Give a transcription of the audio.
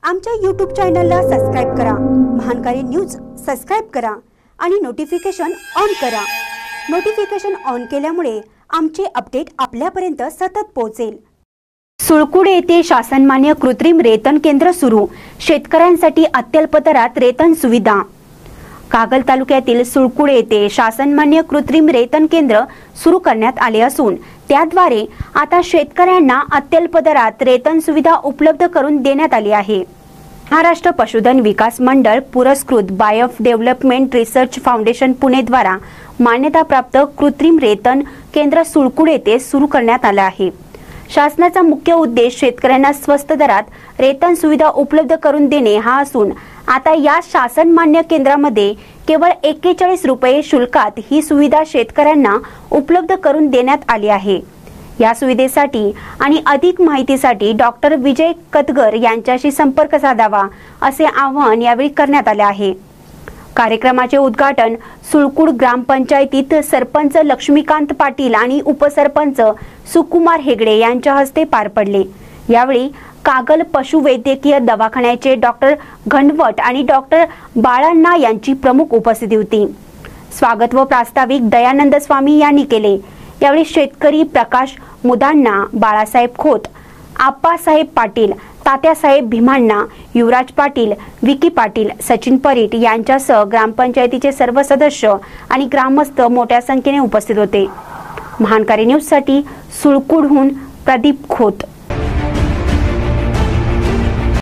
आमच्या YouTube चॅनलला subscribe करा, महानकारी न्यूज सबस्क्राइब करा आणि नोटिफिकेशन ऑन करा। नोटिफिकेशन ऑन केल्यामुळे आमचे अपडेट आपल्यापर्यंत सतत पोहोचेल। सुळकुड येथे शासनमान्य कृत्रिम रेतन केंद्र सुरू, शेतकऱ्यांसाठी अत्यल्प दरात रेतन सुविधा। कागल तालुक्यातील सुळकुड येथे शासनमान्य कृत्रिम रेतन केंद्र सुरू करण्यात आले असून त्याद्वारे आता शेतकऱ्यांना अत्यल्प दरात रेतन सुविधा उपलब्ध करून देण्यात आली आहे। महाराष्ट्र पशुधन विकास मंडळ पुरस्कृत BAIF development research foundation Pune द्वारा मान्यता प्राप्त कृत्रिम रेतन केंद्र सुळकुड येथे सुरू करण्यात आले आहे। शासनाचा मुख्य उद्देश शेतकऱ्यांना स्वस्त दरात रेतन सुविधा उपलब्ध करून देणे हा असून आता या शासन मान्य केंद्रामध्ये केवळ 41 रुपये शुल्कात ही सुविधा शेतकऱ्यांना उपलब्ध करून देण्यात आली आहे। या सुविधेसाठी आणि अधिक माहितीसाठी डॉक्टर विजय कतगर यांच्याशी संपर्क साधावा असे आवाहन यावेळी करण्यात आले आहे। कार्यक्रमाचे उद्घाटन सुळकुड ग्रामपंचायतीत सरपंच लक्ष्मीकांत पाटील आणि उपसरपंच सुकुमार हेगडे यांच्या हस्ते पार पडले। यावेळी कागल पशुवैद्यकीय दवाखान्याचे डॉक्टर घनवट आणि डॉक्टर बाळाण्णा यांची प्रमुख उपस्थिती होती। स्वागत व प्रास्ताविक दयानंद स्वामी यांनी केले। यावेळी शेतकरी प्रकाश मुदाण्णा, बाळासाहेब खोत, आप्पासाहेब पाटील, तात्यासाहेब भीमाण्णा, युवराज पाटील, विकी पाटील, सचिन परीट यांच्यासह ग्रामपंचायतीचे सर्व सदस्य आणि ग्रामस्थ मोठ्या संख्येने उपस्थित होते। महानकारी न्यूज साठी सुळकुडहून प्रदीप खोत।